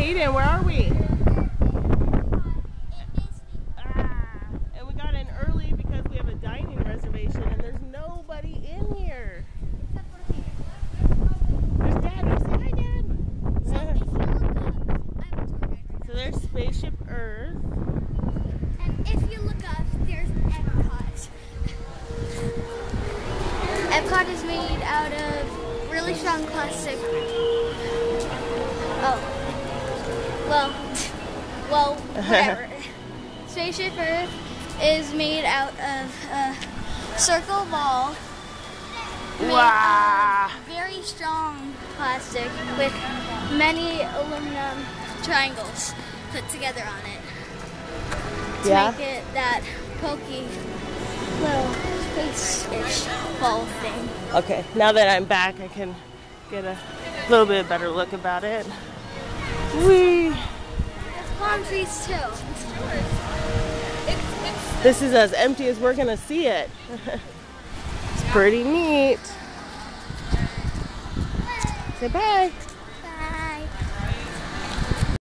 Hayden, where are we? And we got in early because we have a dining reservation and there's nobody in here. There's Dad. Say hi, Dad. So there's Spaceship Earth. And if you look up, there's Epcot. Epcot is made out of really strong plastic. Well, whatever. Spaceship Earth is made out of a circle ball. Wow. Very strong plastic with many aluminum triangles put together on it to make it that pokey little space-ish ball thing. Okay, now that I'm back, I can get a little bit better look about it. Whee! There's palm trees too. This is as empty as we're gonna see it. It's pretty neat. Say bye.